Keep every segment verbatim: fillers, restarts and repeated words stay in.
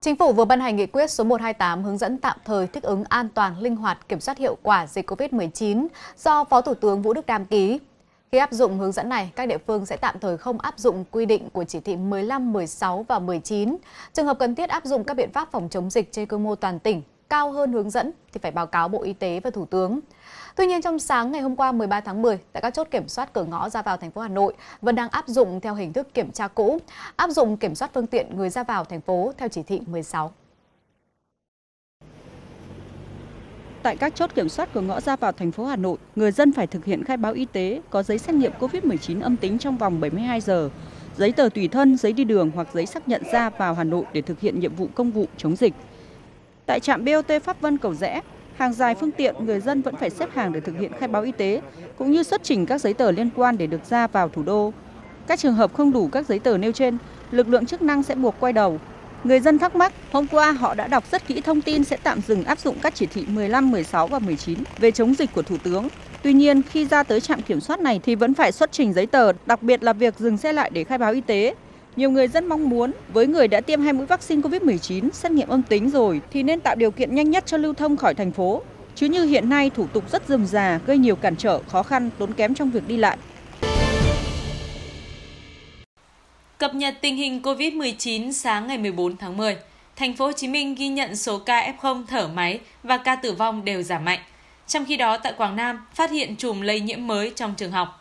Chính phủ vừa ban hành nghị quyết số một trăm hai mươi tám hướng dẫn tạm thời thích ứng an toàn, linh hoạt, kiểm soát hiệu quả dịch Covid mười chín do Phó Thủ tướng Vũ Đức Đam ký. Khi áp dụng hướng dẫn này, các địa phương sẽ tạm thời không áp dụng quy định của chỉ thị mười lăm, mười sáu và mười chín. Trường hợp cần thiết áp dụng các biện pháp phòng chống dịch trên quy mô toàn tỉnh cao hơn hướng dẫn thì phải báo cáo Bộ Y tế và Thủ tướng. Tuy nhiên, trong sáng ngày hôm qua mười ba tháng mười, tại các chốt kiểm soát cửa ngõ ra vào thành phố Hà Nội vẫn đang áp dụng theo hình thức kiểm tra cũ, áp dụng kiểm soát phương tiện người ra vào thành phố theo chỉ thị mười sáu. Tại các chốt kiểm soát cửa ngõ ra vào thành phố Hà Nội, người dân phải thực hiện khai báo y tế, có giấy xét nghiệm Covid mười chín âm tính trong vòng bảy mươi hai giờ, giấy tờ tùy thân, giấy đi đường hoặc giấy xác nhận ra vào Hà Nội để thực hiện nhiệm vụ công vụ chống dịch. Tại trạm bê o tê Pháp Vân Cầu Giẽ, hàng dài phương tiện, người dân vẫn phải xếp hàng để thực hiện khai báo y tế, cũng như xuất trình các giấy tờ liên quan để được ra vào thủ đô. Các trường hợp không đủ các giấy tờ nêu trên, lực lượng chức năng sẽ buộc quay đầu. Người dân thắc mắc, hôm qua họ đã đọc rất kỹ thông tin sẽ tạm dừng áp dụng các chỉ thị mười lăm, mười sáu và mười chín về chống dịch của Thủ tướng. Tuy nhiên, khi ra tới trạm kiểm soát này thì vẫn phải xuất trình giấy tờ, đặc biệt là việc dừng xe lại để khai báo y tế. Nhiều người dân mong muốn với người đã tiêm hai mũi vaccine Covid mười chín, xét nghiệm âm tính rồi thì nên tạo điều kiện nhanh nhất cho lưu thông khỏi thành phố. Chứ như hiện nay thủ tục rất rườm rà, gây nhiều cản trở, khó khăn, tốn kém trong việc đi lại. Cập nhật tình hình Covid mười chín sáng ngày mười bốn tháng mười, thành phố Hồ Chí Minh ghi nhận số ca ép không thở máy và ca tử vong đều giảm mạnh. Trong khi đó tại Quảng Nam phát hiện chùm lây nhiễm mới trong trường học.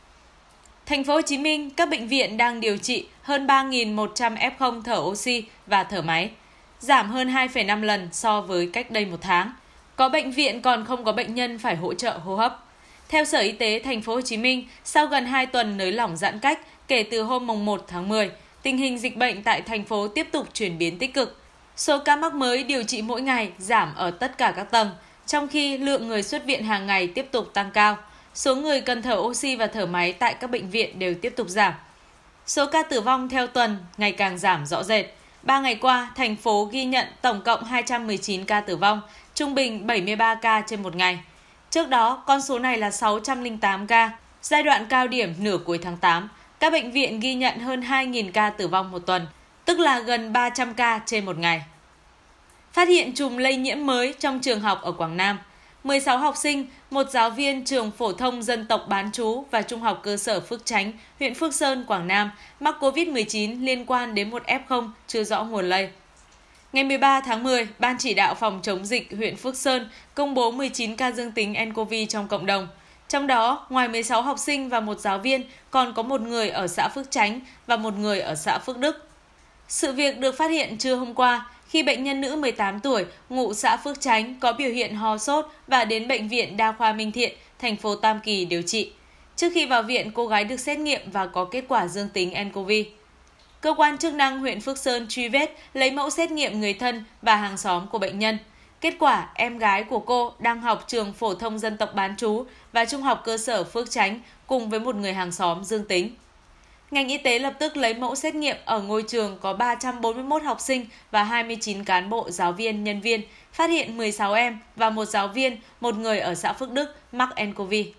Thành phố Hồ Chí Minh, các bệnh viện đang điều trị hơn ba nghìn một trăm ép không thở oxy và thở máy, giảm hơn hai phẩy năm lần so với cách đây một tháng. Có bệnh viện còn không có bệnh nhân phải hỗ trợ hô hấp. Theo Sở Y tế Thành phố Hồ Chí Minh, sau gần hai tuần nới lỏng giãn cách kể từ hôm mùng một tháng mười, tình hình dịch bệnh tại thành phố tiếp tục chuyển biến tích cực. Số ca mắc mới điều trị mỗi ngày giảm ở tất cả các tầng, trong khi lượng người xuất viện hàng ngày tiếp tục tăng cao. Số người cần thở oxy và thở máy tại các bệnh viện đều tiếp tục giảm. Số ca tử vong theo tuần ngày càng giảm rõ rệt. Ba ngày qua, thành phố ghi nhận tổng cộng hai trăm mười chín ca tử vong, trung bình bảy mươi ba ca trên một ngày. Trước đó, con số này là sáu trăm lẻ tám ca. Giai đoạn cao điểm nửa cuối tháng tám, các bệnh viện ghi nhận hơn hai nghìn ca tử vong một tuần, tức là gần ba trăm ca trên một ngày. Phát hiện chùm lây nhiễm mới trong trường học ở Quảng Nam. mười sáu học sinh, một giáo viên trường phổ thông dân tộc bán trú và trung học cơ sở Phước Chánh, huyện Phước Sơn, Quảng Nam mắc Covid mười chín liên quan đến một ép không chưa rõ nguồn lây. Ngày mười ba tháng mười, Ban chỉ đạo phòng chống dịch huyện Phước Sơn công bố mười chín ca dương tính en cô vê trong cộng đồng. Trong đó, ngoài mười sáu học sinh và một giáo viên, còn có một người ở xã Phước Chánh và một người ở xã Phước Đức. Sự việc được phát hiện trưa hôm qua, khi bệnh nhân nữ mười tám tuổi, ngụ xã Phước Chánh có biểu hiện ho sốt và đến Bệnh viện Đa khoa Minh Thiện, thành phố Tam Kỳ điều trị. Trước khi vào viện, cô gái được xét nghiệm và có kết quả dương tính en cô vê. Cơ quan chức năng huyện Phước Sơn truy vết, lấy mẫu xét nghiệm người thân và hàng xóm của bệnh nhân. Kết quả, em gái của cô đang học trường phổ thông dân tộc bán trú và trung học cơ sở Phước Chánh cùng với một người hàng xóm dương tính. Ngành y tế lập tức lấy mẫu xét nghiệm ở ngôi trường có ba trăm bốn mươi mốt học sinh và hai mươi chín cán bộ, giáo viên, nhân viên, phát hiện mười sáu em và một giáo viên, một người ở xã Phước Đức mắc en cô vê.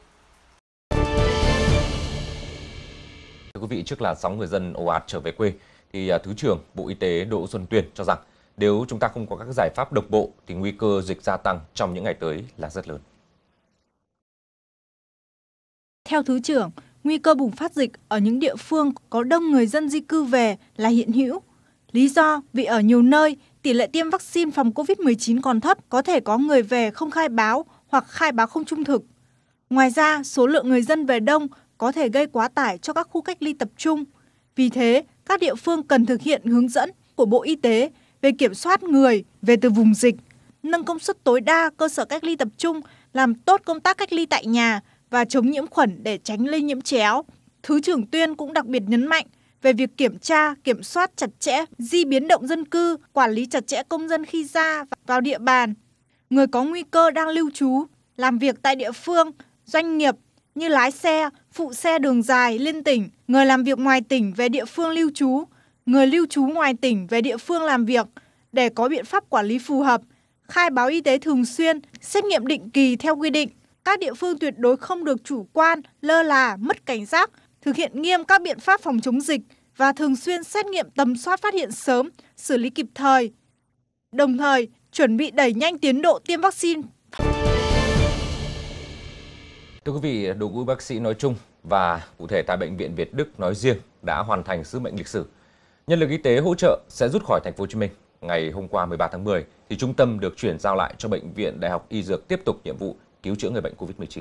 Thưa quý vị, trước làn sóng người dân ồ ạt trở về quê, thì Thứ trưởng Bộ Y tế Đỗ Xuân Tuyên cho rằng nếu chúng ta không có các giải pháp đồng bộ thì nguy cơ dịch gia tăng trong những ngày tới là rất lớn. Theo Thứ trưởng, nguy cơ bùng phát dịch ở những địa phương có đông người dân di cư về là hiện hữu. Lý do vì ở nhiều nơi, tỷ lệ tiêm vaccine phòng Covid mười chín còn thấp, có thể có người về không khai báo hoặc khai báo không trung thực. Ngoài ra, số lượng người dân về đông có thể gây quá tải cho các khu cách ly tập trung. Vì thế, các địa phương cần thực hiện hướng dẫn của Bộ Y tế về kiểm soát người về từ vùng dịch, nâng công suất tối đa cơ sở cách ly tập trung, làm tốt công tác cách ly tại nhà và chống nhiễm khuẩn để tránh lây nhiễm chéo. Thứ trưởng Tuyên cũng đặc biệt nhấn mạnh về việc kiểm tra, kiểm soát chặt chẽ di biến động dân cư, quản lý chặt chẽ công dân khi ra vào địa bàn. Người có nguy cơ đang lưu trú, làm việc tại địa phương, doanh nghiệp như lái xe, phụ xe đường dài liên tỉnh, người làm việc ngoài tỉnh về địa phương lưu trú, người lưu trú ngoài tỉnh về địa phương làm việc để có biện pháp quản lý phù hợp, khai báo y tế thường xuyên, xét nghiệm định kỳ theo quy định. Các địa phương tuyệt đối không được chủ quan, lơ là, mất cảnh giác, thực hiện nghiêm các biện pháp phòng chống dịch và thường xuyên xét nghiệm tầm soát phát hiện sớm, xử lý kịp thời, đồng thời chuẩn bị đẩy nhanh tiến độ tiêm vaccine. Thưa quý vị, đội ngũ bác sĩ nói chung và cụ thể tại Bệnh viện Việt Đức nói riêng đã hoàn thành sứ mệnh lịch sử. Nhân lực y tế hỗ trợ sẽ rút khỏi Thành phố Hồ Chí Minh. Ngày hôm qua mười ba tháng mười thì trung tâm được chuyển giao lại cho Bệnh viện Đại học Y Dược tiếp tục nhiệm vụ cứu chữa người bệnh Covid mười chín.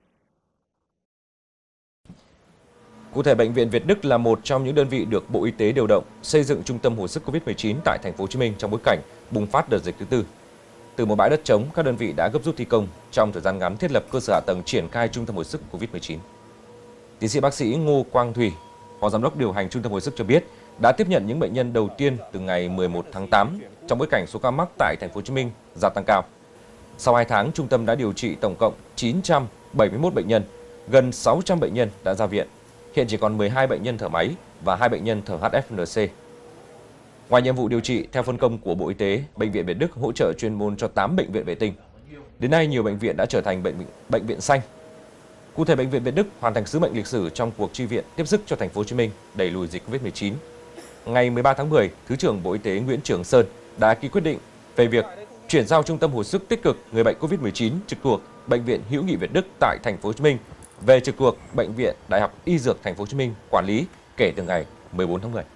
Cụ thể, Bệnh viện Việt Đức là một trong những đơn vị được Bộ Y tế điều động xây dựng trung tâm hồi sức Covid mười chín tại Thành phố Hồ Chí Minh trong bối cảnh bùng phát đợt dịch thứ tư. Từ một bãi đất trống, các đơn vị đã gấp rút thi công trong thời gian ngắn thiết lập cơ sở hạ tầng triển khai trung tâm hồi sức Covid mười chín. Tiến sĩ bác sĩ Ngô Quang Thùy, Phó Giám đốc điều hành trung tâm hồi sức cho biết, đã tiếp nhận những bệnh nhân đầu tiên từ ngày mười một tháng tám trong bối cảnh số ca mắc tại Thành phố Hồ Chí Minh gia tăng cao. Sau hai tháng, trung tâm đã điều trị tổng cộng chín trăm bảy mươi mốt bệnh nhân, gần sáu trăm bệnh nhân đã ra viện. Hiện chỉ còn mười hai bệnh nhân thở máy và hai bệnh nhân thở hát ép en xê. Ngoài nhiệm vụ điều trị, theo phân công của Bộ Y tế, Bệnh viện Việt Đức hỗ trợ chuyên môn cho tám bệnh viện vệ tinh. Đến nay, nhiều bệnh viện đã trở thành bệnh, bệnh viện xanh. Cụ thể, Bệnh viện Việt Đức hoàn thành sứ mệnh lịch sử trong cuộc chi viện tiếp sức cho Thành phố Hồ Chí Minh đẩy lùi dịch Covid mười chín. Ngày mười ba tháng mười, Thứ trưởng Bộ Y tế Nguyễn Trường Sơn đã ký quyết định về việc chuyển giao trung tâm hồi sức tích cực người bệnh Covid mười chín trực thuộc Bệnh viện Hữu nghị Việt Đức tại Thành phố Hồ Chí Minh về trực thuộc Bệnh viện Đại học Y Dược Thành phố Hồ Chí Minh quản lý kể từ ngày mười bốn tháng mười.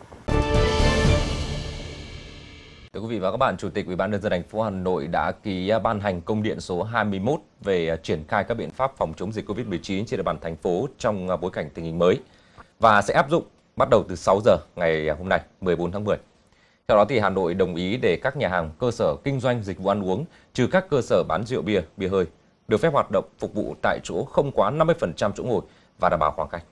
Thưa quý vị và các bạn, Chủ tịch Ủy ban nhân dân thành phố Hà Nội đã ký ban hành công điện số hai mươi mốt về triển khai các biện pháp phòng chống dịch Covid mười chín trên địa bàn thành phố trong bối cảnh tình hình mới và sẽ áp dụng bắt đầu từ sáu giờ ngày hôm nay mười bốn tháng mười. Theo đó thì Hà Nội đồng ý để các nhà hàng, cơ sở kinh doanh dịch vụ ăn uống trừ các cơ sở bán rượu bia, bia hơi được phép hoạt động phục vụ tại chỗ không quá năm mươi phần trăm chỗ ngồi và đảm bảo khoảng cách.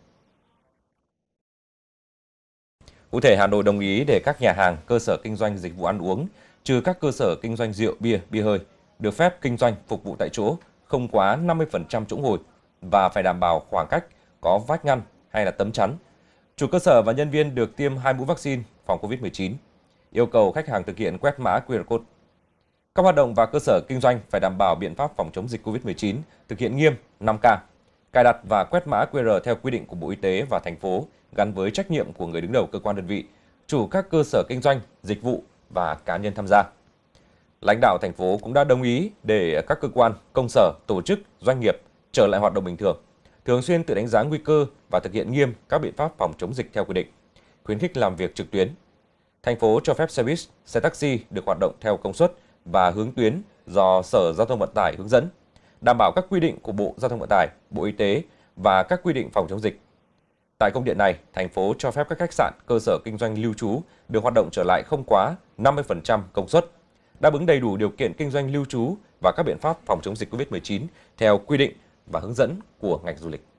Cụ thể, Hà Nội đồng ý để các nhà hàng, cơ sở kinh doanh dịch vụ ăn uống trừ các cơ sở kinh doanh rượu bia, bia hơi được phép kinh doanh phục vụ tại chỗ không quá năm mươi phần trăm chỗ ngồi và phải đảm bảo khoảng cách, có vách ngăn hay là tấm chắn. Chủ cơ sở và nhân viên được tiêm hai mũi vaccine phòng Covid mười chín. Yêu cầu khách hàng thực hiện quét mã quy rờ code. Các hoạt động và cơ sở kinh doanh phải đảm bảo biện pháp phòng chống dịch Covid mười chín, thực hiện nghiêm năm K, cài đặt và quét mã quy rờ theo quy định của Bộ Y tế và thành phố gắn với trách nhiệm của người đứng đầu cơ quan đơn vị, chủ các cơ sở kinh doanh, dịch vụ và cá nhân tham gia. Lãnh đạo thành phố cũng đã đồng ý để các cơ quan, công sở, tổ chức, doanh nghiệp trở lại hoạt động bình thường, thường xuyên tự đánh giá nguy cơ và thực hiện nghiêm các biện pháp phòng chống dịch theo quy định, khuyến khích làm việc trực tuyến. Thành phố cho phép xe buýt, xe taxi được hoạt động theo công suất và hướng tuyến do Sở Giao thông Vận tải hướng dẫn, đảm bảo các quy định của Bộ Giao thông Vận tải, Bộ Y tế và các quy định phòng chống dịch. Tại công điện này, thành phố cho phép các khách sạn, cơ sở kinh doanh lưu trú được hoạt động trở lại không quá năm mươi phần trăm công suất, đáp ứng đầy đủ điều kiện kinh doanh lưu trú và các biện pháp phòng chống dịch Covid mười chín theo quy định và hướng dẫn của ngành du lịch.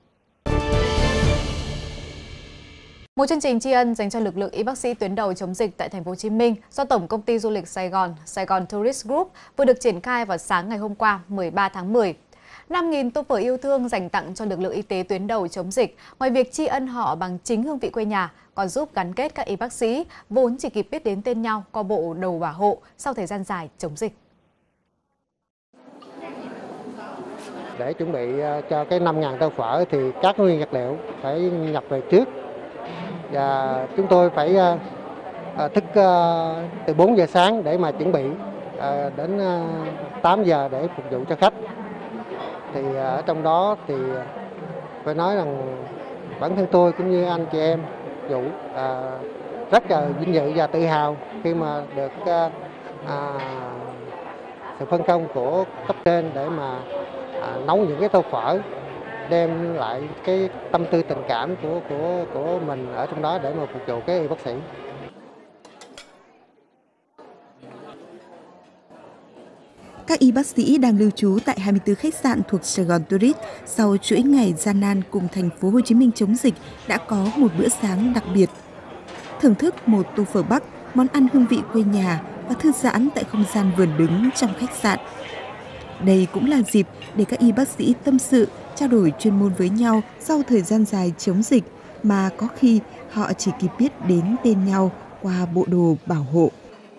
Một chương trình tri ân dành cho lực lượng y bác sĩ tuyến đầu chống dịch tại Thành phố Hồ Chí Minh do Tổng công ty Du lịch Sài Gòn, Sài Gòn Tourist Group vừa được triển khai vào sáng ngày hôm qua, mười ba tháng mười. năm nghìn tô phở yêu thương dành tặng cho lực lượng y tế tuyến đầu chống dịch, ngoài việc tri ân họ bằng chính hương vị quê nhà, còn giúp gắn kết các y bác sĩ vốn chỉ kịp biết đến tên nhau qua bộ đầu bảo hộ sau thời gian dài chống dịch. Để chuẩn bị cho cái năm nghìn tô phở thì các nguyên vật liệu phải nhập về trước. Và chúng tôi phải thức từ bốn giờ sáng để mà chuẩn bị đến tám giờ để phục vụ cho khách. Thì ở trong đó thì phải nói rằng bản thân tôi cũng như anh chị em Vũ à, rất là vinh dự và tự hào khi mà được à, sự phân công của cấp trên để mà à, nấu những cái tô phở, đem lại cái tâm tư tình cảm của của của mình ở trong đó để mà phục vụ cái y bác sĩ. Các y bác sĩ đang lưu trú tại hai mươi tư khách sạn thuộc Sài Gòn Tourist sau chuỗi ngày gian nan cùng Thành phố Hồ Chí Minh chống dịch đã có một bữa sáng đặc biệt. Thưởng thức một tô phở Bắc, món ăn hương vị quê nhà và thư giãn tại không gian vườn đứng trong khách sạn. Đây cũng là dịp để các y bác sĩ tâm sự, trao đổi chuyên môn với nhau sau thời gian dài chống dịch mà có khi họ chỉ kịp biết đến tên nhau qua bộ đồ bảo hộ.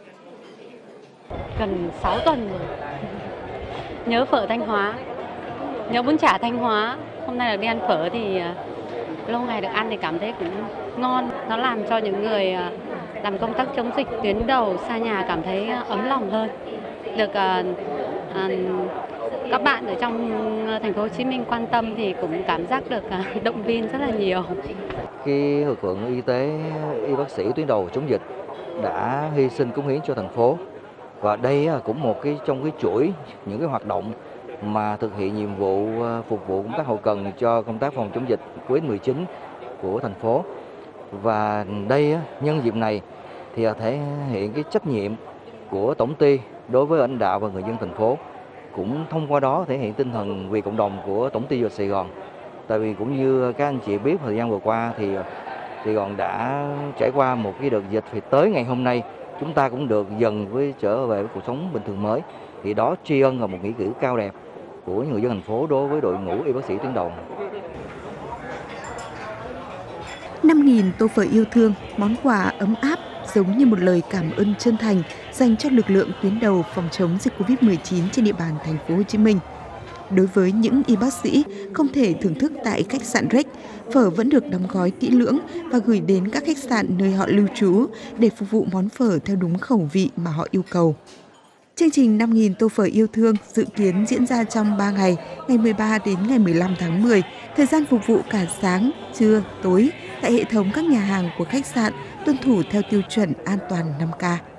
Gần sáu tuần rồi. Nhớ phở Thanh Hóa, nhớ bún chả Thanh Hóa. Hôm nay được đi ăn phở thì lâu ngày được ăn thì cảm thấy cũng ngon. Nó làm cho những người làm công tác chống dịch tuyến đầu xa nhà cảm thấy ấm lòng hơn. Được uh, uh, các bạn ở trong thành phố Hồ Chí Minh quan tâm thì cũng cảm giác được uh, động viên rất là nhiều. Khi lực lượng y tế, y bác sĩ tuyến đầu chống dịch đã hy sinh cống hiến cho thành phố, và đây cũng một cái trong cái chuỗi những cái hoạt động mà thực hiện nhiệm vụ phục vụ công tác hậu cần cho công tác phòng chống dịch Covid mười chín của thành phố. Và đây nhân dịp này thì thể hiện cái trách nhiệm của tổng ty đối với lãnh đạo và người dân thành phố, cũng thông qua đó thể hiện tinh thần vì cộng đồng của tổng ty du lịch Sài Gòn. Tại vì cũng như các anh chị biết, thời gian vừa qua thì Sài Gòn đã trải qua một cái đợt dịch, thì tới ngày hôm nay chúng ta cũng được dần với trở về với cuộc sống bình thường mới. Thì đó tri ân là một nghĩa cử cao đẹp của người dân thành phố đối với đội ngũ y bác sĩ tuyến đầu. năm nghìn tô phở yêu thương, món quà ấm áp giống như một lời cảm ơn chân thành dành cho lực lượng tuyến đầu phòng chống dịch Covid mười chín trên địa bàn thành phố Hồ Chí Minh. Đối với những y bác sĩ không thể thưởng thức tại khách sạn Rex, phở vẫn được đóng gói kỹ lưỡng và gửi đến các khách sạn nơi họ lưu trú để phục vụ món phở theo đúng khẩu vị mà họ yêu cầu. Chương trình năm nghìn tô phở yêu thương dự kiến diễn ra trong ba ngày, ngày mười ba đến ngày mười lăm tháng mười, thời gian phục vụ cả sáng, trưa, tối tại hệ thống các nhà hàng của khách sạn tuân thủ theo tiêu chuẩn an toàn năm K.